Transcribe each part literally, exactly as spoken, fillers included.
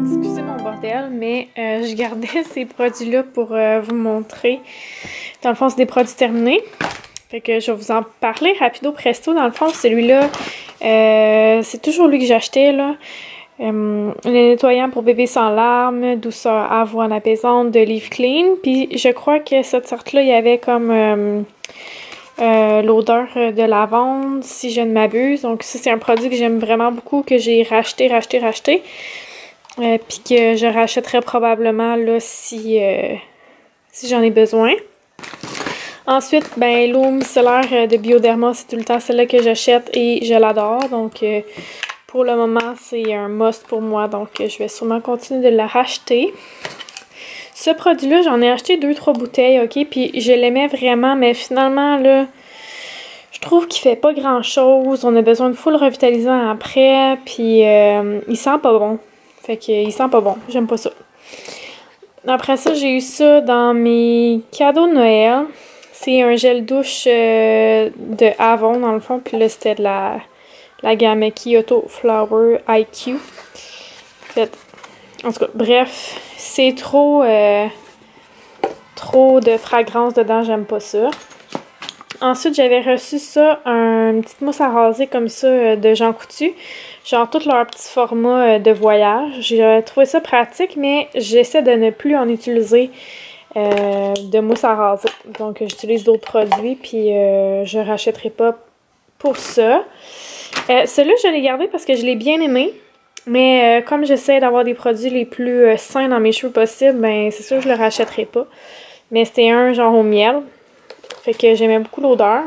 Excusez mon bordel, mais euh, je gardais ces produits-là pour euh, vous montrer. Dans le fond, c'est des produits terminés. Fait que je vais vous en parler rapido presto. Dans le fond, celui-là, euh, c'est toujours lui que j'achetais, là. Euh, le nettoyant pour bébé sans larmes, douceur avoine apaisante de Live Clean. Puis je crois que cette sorte-là, il y avait comme euh, euh, l'odeur de lavande, si je ne m'abuse. Donc ça, c'est un produit que j'aime vraiment beaucoup, que j'ai racheté, racheté, racheté. Euh, puis que je rachèterais probablement là si, euh, si j'en ai besoin. Ensuite, ben l'eau micellaire de Bioderma, c'est tout le temps celle-là que j'achète et je l'adore. Donc euh, pour le moment, c'est un must pour moi. Donc je vais sûrement continuer de la racheter. Ce produit-là, j'en ai acheté deux trois bouteilles, ok? Puis je l'aimais vraiment, mais finalement, là, je trouve qu'il fait pas grand-chose. On a besoin de full revitalisant après, puis euh, il sent pas bon. Fait qu'il sent pas bon. J'aime pas ça. Après ça, j'ai eu ça dans mes cadeaux de Noël. C'est un gel douche euh, de Avon, dans le fond. Puis là, c'était de la, la gamme Kyoto Flower I Q. Fait, en tout cas, bref, c'est trop, euh, trop de fragrance dedans. J'aime pas ça. Ensuite, j'avais reçu ça, une petite mousse à raser comme ça de Jean Coutu. Genre tout leur petit format de voyage. J'ai trouvé ça pratique, mais j'essaie de ne plus en utiliser euh, de mousse à raser. Donc j'utilise d'autres produits, puis euh, je rachèterai pas pour ça. Euh, Celui-là, je l'ai gardé parce que je l'ai bien aimé. Mais euh, comme j'essaie d'avoir des produits les plus euh, sains dans mes cheveux possible, ben c'est sûr que je le rachèterai pas. Mais c'était un genre au miel. Fait que j'aimais beaucoup l'odeur.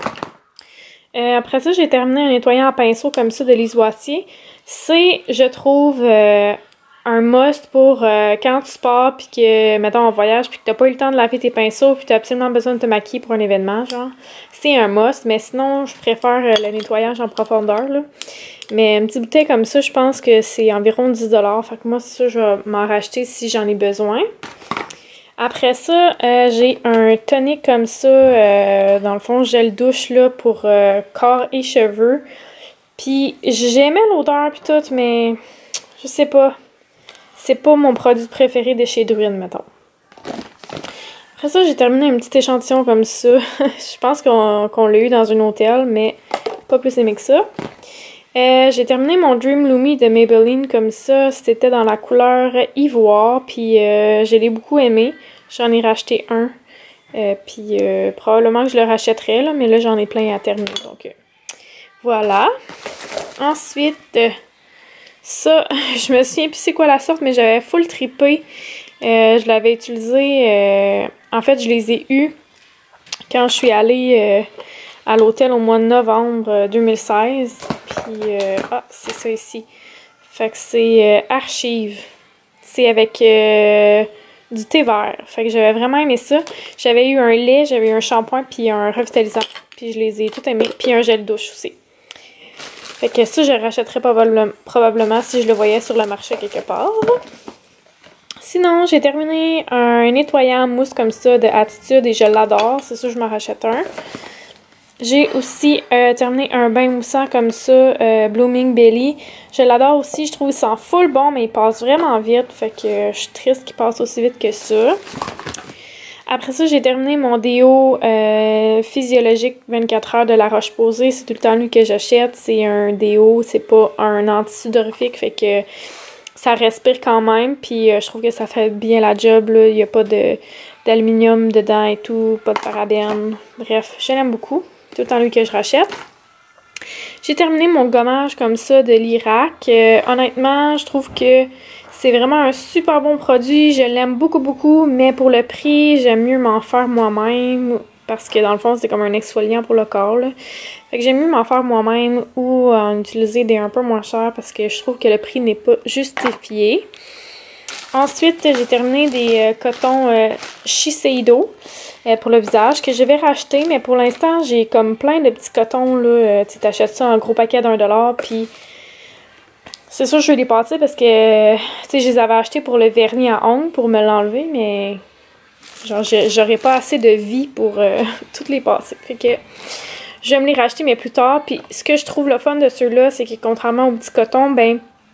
Euh, après ça, j'ai terminé un nettoyant à pinceau comme ça de Lise Wattier. C'est, je trouve, euh, un must pour euh, quand tu pars puis que, mettons, en voyage puis que t'as pas eu le temps de laver tes pinceaux puis t'as absolument besoin de te maquiller pour un événement, genre. C'est un must, mais sinon, je préfère euh, le nettoyage en profondeur, là. Mais une petite bouteille comme ça, je pense que c'est environ dix dollars. Fait que moi, c'est ça, je vais m'en racheter si j'en ai besoin. Après ça, euh, j'ai un tonic comme ça, euh, dans le fond, gel douche là pour euh, corps et cheveux. Puis j'aimais l'odeur puis tout, mais je sais pas. C'est pas mon produit préféré de chez Druid, mettons. Après ça, j'ai terminé un petit échantillon comme ça. Je pense qu'on qu'on l'a eu dans un hôtel, mais pas plus aimé que ça. Euh, j'ai terminé mon Dream Lumi de Maybelline comme ça. C'était dans la couleur ivoire, puis euh, je l'ai beaucoup aimé. J'en ai racheté un, euh, puis euh, probablement que je le rachèterai, là, mais là j'en ai plein à terminer, donc euh, voilà. Ensuite, euh, ça, je me souviens plus c'est quoi la sorte, mais j'avais full trippé. Euh, je l'avais utilisé, euh, en fait je les ai eus quand je suis allée euh, à l'hôtel au mois de novembre deux mille seize. Puis, euh, ah, c'est ça ici. Fait que c'est euh, Archive. C'est avec euh, du thé vert. Fait que j'avais vraiment aimé ça. J'avais eu un lait, j'avais eu un shampoing, puis un revitalisant. Puis je les ai tous aimés. Puis un gel douche aussi. Fait que ça, je rachèterais probablement, probablement si je le voyais sur le marché quelque part. Sinon, j'ai terminé un nettoyant mousse comme ça de Attitude et je l'adore. C'est sûr, je m'en rachète un. J'ai aussi euh, terminé un bain moussant comme ça, euh, Blooming Belly. Je l'adore aussi, je trouve qu'il sent full bon, mais il passe vraiment vite. Fait que euh, je suis triste qu'il passe aussi vite que ça. Après ça, j'ai terminé mon déo euh, physiologique vingt-quatre heures de La Roche-Posay. C'est tout le temps lui que j'achète. C'est un déo, c'est pas un anti-sudorifique, fait que ça respire quand même. Puis euh, je trouve que ça fait bien la job, là. Il n'y a pas de d'aluminium dedans et tout, pas de parabènes. Bref, je l'aime beaucoup. Tout le temps lui que je rachète. J'ai terminé mon gommage comme ça de l'Irak. Euh, honnêtement, je trouve que c'est vraiment un super bon produit. Je l'aime beaucoup, beaucoup, mais pour le prix, j'aime mieux m'en faire moi-même parce que dans le fond, c'est comme un exfoliant pour le corps, là. Fait que j'aime mieux m'en faire moi-même ou en utiliser des un peu moins chers parce que je trouve que le prix n'est pas justifié. Ensuite, j'ai terminé des euh, cotons euh, Shiseido euh, pour le visage que je vais racheter, mais pour l'instant, j'ai comme plein de petits cotons, là. Euh, tu t'achètes ça en gros paquet d'un dollar, puis c'est sûr que je vais les passer parce que, tu sais, je les avais achetés pour le vernis à ongles pour me l'enlever, mais genre, j'aurais pas assez de vie pour euh, toutes les passer. Fait que je vais me les racheter, mais plus tard. Puis ce que je trouve le fun de ceux-là, c'est que contrairement aux petits cotons, ben,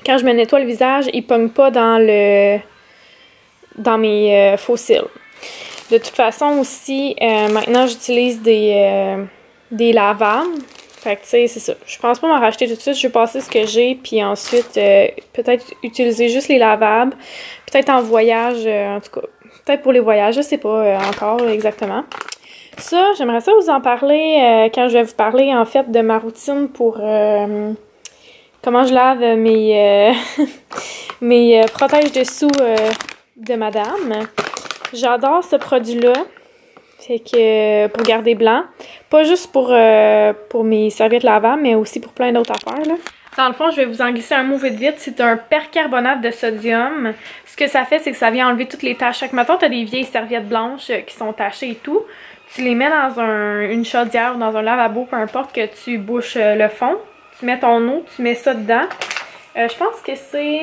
quand je me nettoie le visage, il ne pogne pas dans le dans mes euh, fossiles. De toute façon aussi, euh, maintenant j'utilise des, euh, des lavables. Fait que tu sais, c'est ça. Je pense pas m'en racheter tout de suite. Je vais passer ce que j'ai, puis ensuite euh, peut-être utiliser juste les lavables. Peut-être en voyage, euh, en tout cas, peut-être pour les voyages, je sais pas euh, encore là, exactement. Ça, j'aimerais ça vous en parler euh, quand je vais vous parler en fait de ma routine pour euh, comment je lave mes, euh, mes euh, protège-dessous euh, de madame. J'adore ce produit-là. Fait que pour garder blanc. Pas juste pour, euh, pour mes serviettes lavables, mais aussi pour plein d'autres affaires, là. Dans le fond, je vais vous en glisser un mot vite vite. C'est un percarbonate de sodium. Ce que ça fait, c'est que ça vient enlever toutes les taches. Chaque matin, tu as des vieilles serviettes blanches qui sont tachées et tout. Tu les mets dans un, une chaudière ou dans un lavabo, peu importe, que tu bouches le fond. Tu mets ton eau, tu mets ça dedans. Euh, je pense que c'est...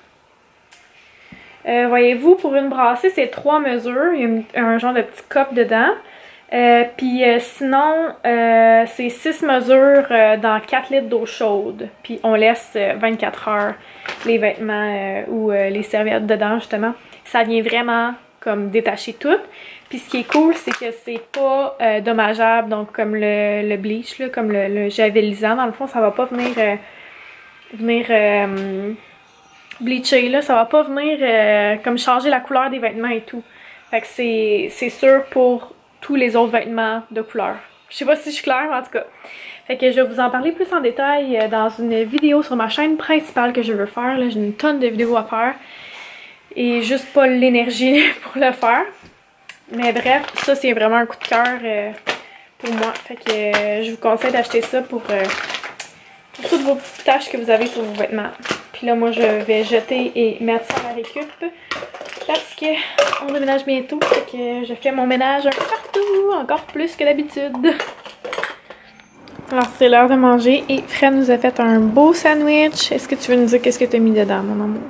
Euh, voyez-vous, pour une brassée, c'est trois mesures. Il y a une, un genre de petit cop dedans. Euh, Puis euh, sinon, euh, c'est six mesures euh, dans quatre litres d'eau chaude. Puis on laisse euh, vingt-quatre heures les vêtements euh, ou euh, les serviettes dedans, justement. Ça vient vraiment comme détacher tout. Puis ce qui est cool, c'est que c'est pas euh, dommageable, donc comme le, le bleach, là, comme le, le javelisant. Dans le fond, ça va pas venir... Euh, venir... Euh, bleacher, là, ça va pas venir euh, comme changer la couleur des vêtements et tout. Fait que c'est sûr pour tous les autres vêtements de couleur. Je sais pas si je suis claire, mais en tout cas. Fait que je vais vous en parler plus en détail euh, dans une vidéo sur ma chaîne principale que je veux faire. J'ai une tonne de vidéos à faire. Et juste pas l'énergie pour le faire. Mais bref, ça c'est vraiment un coup de cœur euh, pour moi. Fait que euh, je vous conseille d'acheter ça pour, euh, pour toutes vos petites taches que vous avez sur vos vêtements. Puis là, moi, je vais jeter et mettre ça à la récup parce que on déménage bientôt. Fait que je fais mon ménage un peu partout, encore plus que d'habitude. Alors, c'est l'heure de manger et Fred nous a fait un beau sandwich. Est-ce que tu veux nous dire qu'est-ce que tu as mis dedans, mon amour?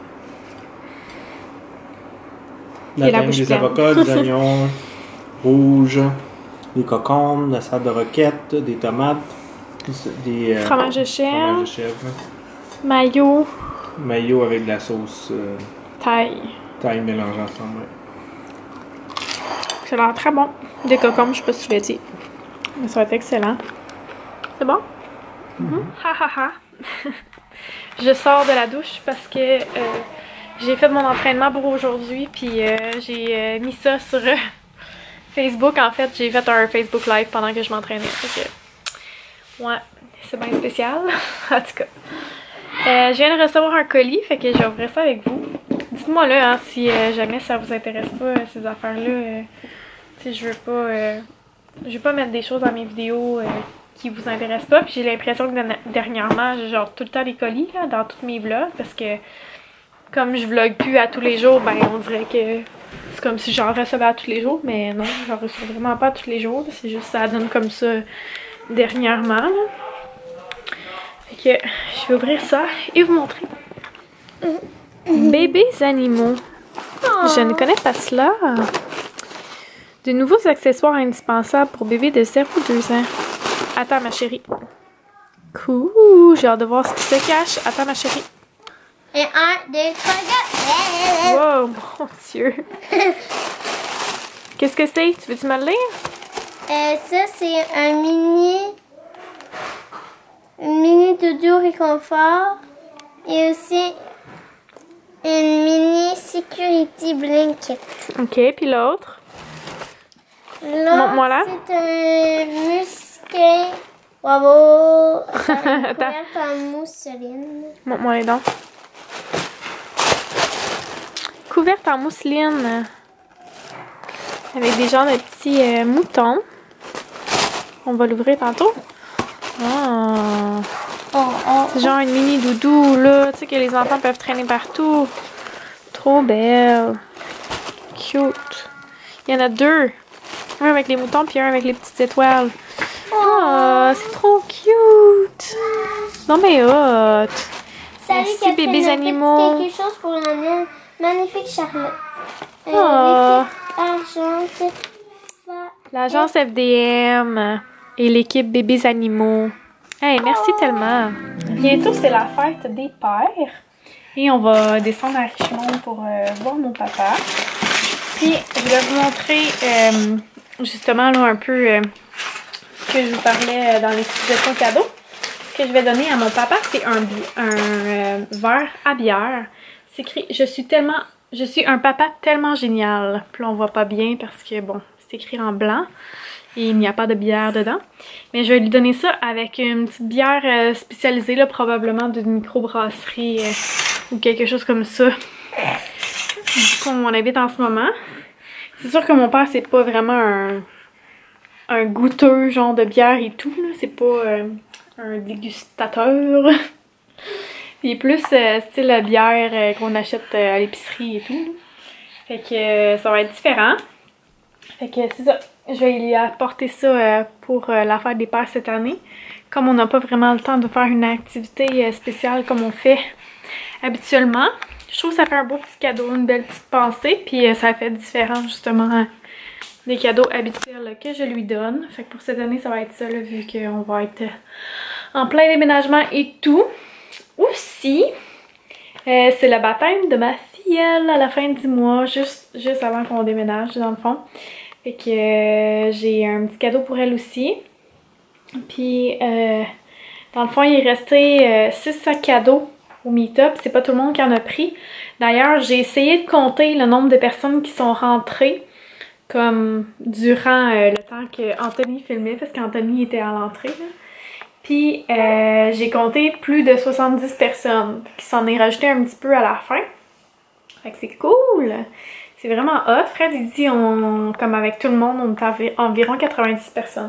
La la des avocats, des oignons rouges, des cocombes, de la salade de roquette, des tomates, des... Euh, fromage de chèvre. Fromage de chèvre. Mayo. Mayo avec de la sauce euh, taille. Taille mélangée ensemble. Ouais. Ça a l'air très bon. Des cocombes, je sais pas si tu l'as dit. Mais ça va être excellent. C'est bon? Mm-hmm. Ha ha ha. Je sors de la douche parce que euh, j'ai fait mon entraînement pour aujourd'hui. Puis euh, j'ai euh, mis ça sur euh, Facebook. En fait, j'ai fait un Facebook Live pendant que je m'entraînais. Fait que, ouais, c'est bien spécial. En tout cas. Euh, je viens de recevoir un colis, fait que je vais ouvrir ça avec vous. Dites-moi là hein, si euh, jamais ça vous intéresse pas euh, ces affaires-là. Euh, si je veux pas, euh, je veux pas mettre des choses dans mes vidéos euh, qui vous intéressent pas. Puis j'ai l'impression que dernièrement, j'ai genre tout le temps des colis là, dans tous mes vlogs parce que comme je vlog plus à tous les jours, ben on dirait que c'est comme si j'en recevais à tous les jours, mais non, j'en reçois vraiment pas tous les jours. C'est juste ça donne comme ça dernièrement. Là. Que je vais ouvrir ça et vous montrer. Bébés animaux. Oh. Je ne connais pas cela. De nouveaux accessoires indispensables pour bébés de zéro à deux ans. Attends ma chérie. Cool. J'ai hâte de voir ce qui se cache. Attends ma chérie. Et un, deux, trois, wow, mon Dieu. Qu'est-ce que c'est? Tu veux-tu me le lire? Euh, ça, c'est un mini... mini doudou réconfort et aussi une mini security blanket. Ok, puis l'autre? L'autre, c'est un musqué. Bravo! Couverte en mousseline. Montre-moi les dents. Couverte en mousseline. Avec des genres de petits euh, moutons. On va l'ouvrir tantôt. Ah. Oh, oh, c'est genre une mini doudou, là. Tu sais que les enfants peuvent traîner partout. Trop belle. Cute. Il y en a deux. Un avec les moutons, puis un avec les petites étoiles. Oh, c'est trop cute. Non, mais hot. Merci, bébés animaux. Quelque chose pour une magnifique Charlotte. Oh. Agence. L'agence F D M. Et l'équipe Bébés Animaux. Hey, merci oh. tellement. Bientôt, c'est la fête des pères. Et on va descendre à Richmond pour euh, voir mon papa. Puis je vais vous montrer euh, justement là un peu euh, ce que je vous parlais dans les suggestions cadeaux. Ce que je vais donner à mon papa, c'est un, un euh, verre à bière. C'est écrit « Je suis tellement... Je suis un papa tellement génial ». Puis là, on voit pas bien parce que, bon, c'est écrit en blanc. Et il n'y a pas de bière dedans. Mais je vais lui donner ça avec une petite bière euh, spécialisée, là, probablement d'une microbrasserie euh, ou quelque chose comme ça. Du coup, on habite en ce moment. C'est sûr que mon père, c'est pas vraiment un, un goûteux genre de bière et tout. C'est pas euh, un dégustateur. Il est plus euh, style la bière euh, qu'on achète euh, à l'épicerie et tout. Là. Fait que euh, ça va être différent. Fait que c'est ça. Je vais lui apporter ça euh, pour euh, la fête des pères cette année. Comme on n'a pas vraiment le temps de faire une activité euh, spéciale comme on fait habituellement. Je trouve que ça fait un beau petit cadeau, une belle petite pensée. Puis euh, ça fait différent justement des cadeaux habituels là, que je lui donne. Fait que pour cette année, ça va être ça là, vu qu'on va être en plein déménagement et tout. Aussi, euh, c'est le baptême de ma filleule à la fin du mois, juste, juste avant qu'on déménage dans le fond. Fait que euh, j'ai un petit cadeau pour elle aussi. Puis, euh, dans le fond, il est resté six sacs cadeaux au meet-up. C'est pas tout le monde qui en a pris. D'ailleurs, j'ai essayé de compter le nombre de personnes qui sont rentrées comme durant euh, le temps que Anthony filmait, parce qu'Anthony était à l'entrée. Puis, euh, j'ai compté plus de soixante-dix personnes qui s'en est rajouté un petit peu à la fin. Fait que c'est cool! C'est vraiment hot. Fred, il dit, on, comme avec tout le monde, on est environ quatre-vingt-dix personnes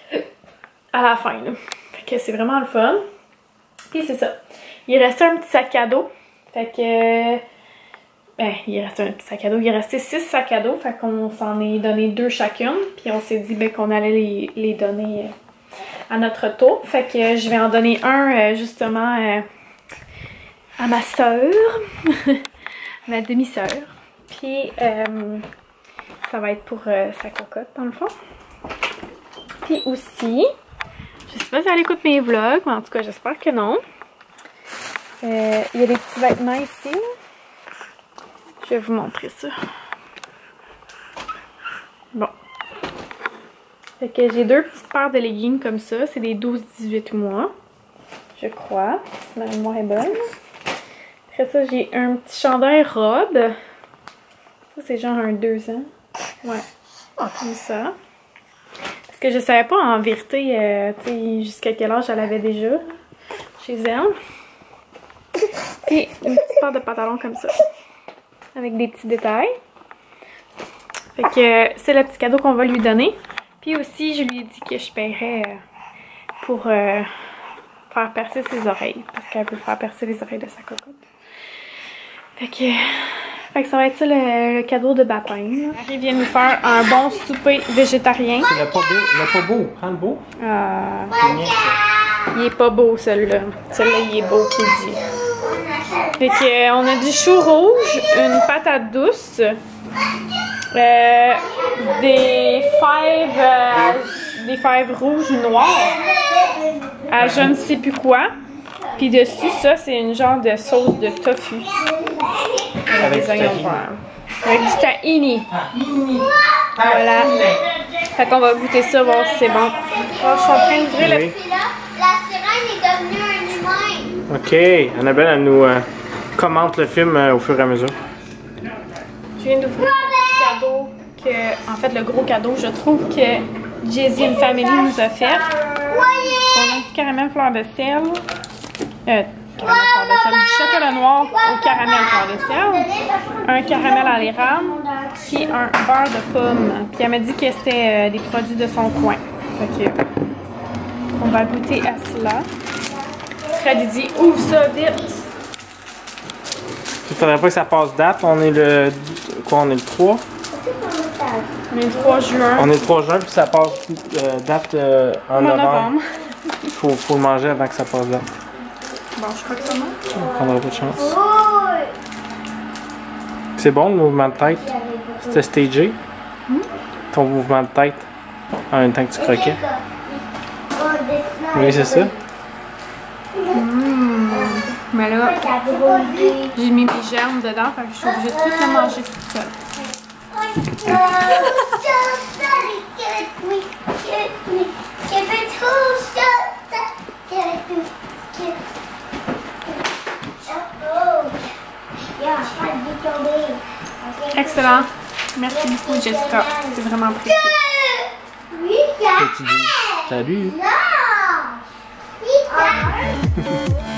à la fin. Là. Fait que c'est vraiment le fun. Puis c'est ça. Il restait un petit sac à dos. Fait que... Ben, il restait un petit sac à dos. Il est resté six sacs à dos. Fait qu'on s'en est donné deux chacune. Puis on s'est dit ben, qu'on allait les, les donner à notre tour. Fait que je vais en donner un, justement, à ma soeur. Ma demi-sœur. Puis, euh, ça va être pour euh, sa cocotte, dans le fond. Puis aussi, je sais pas si elle écoute mes vlogs, mais en tout cas, j'espère que non. Euh, il y a des petits vêtements ici. Je vais vous montrer ça. Bon. Fait que j'ai deux petites paires de leggings comme ça. C'est des douze dix-huit mois, je crois. Si ma mémoire est bonne. Après ça, j'ai un petit chandail robe. Ça, c'est genre un deux ans. Ouais. Comme ça. Parce que je savais pas en vérité, euh, tu sais, jusqu'à quel âge elle avait déjà chez elle. Et une petite paire de pantalons comme ça. Avec des petits détails. Fait que c'est le petit cadeau qu'on va lui donner. Puis aussi, je lui ai dit que je paierais euh, pour euh, faire percer ses oreilles. Parce qu'elle veut faire percer les oreilles de sa cocotte. Fait que... Fait que ça va être ça le, le cadeau de baptême. Marie vient nous faire un bon souper végétarien. C'est le pas beau. Le pas beau. Prends le beau. Ah, il est pas beau celui-là. Celui-là, il est beau, qu'il dit. Fait que, euh, on a du chou rouge, une patate douce, euh, des fèves, euh, des fèves rouges ou noires, à je ne sais plus quoi. Puis dessus, ça, c'est une genre de sauce de tofu. Avec des oignons verts. Avec du tahini. Voilà. Fait qu'on va goûter ça, voir si c'est bon. Alors, je suis en train d'ouvrir le... La sirène est devenue un humain. Ok. Annabelle, elle nous euh, commente le film euh, au fur et à mesure. Je viens d'ouvrir le petit cadeau que... En fait, le gros cadeau, je trouve que Jay-Z and Family nous a fait. On a du caramel fleur de sel. Euh, caramel fleur de sel. Du chocolat noir au caramel fleur de sel. Un caramel à l'érable. Puis un beurre de pomme. Puis elle m'a dit que c'était euh, des produits de son coin. Fait que... On va goûter à cela. Fred dit ouvre ça vite. Il faudrait pas que ça passe date. On est le... Quoi, on est le trois? On est le trois juin. On est le trois juin, puis ça passe euh, date euh, en novembre. novembre. faut, faut le manger avant que ça passe date. Bon, je crois que ça marche. On prendra pas de chance. C'est bon le mouvement de tête? C'était stagé? Hmm? Ton mouvement de tête en même temps que tu croquais? Oui, c'est ça. Mmh. Mais là, j'ai mis mes germes dedans, fait que je suis obligée de tout le manger toute seule. Excellent. Merci beaucoup, Jessica. C'est vraiment précieux. Salut. Non!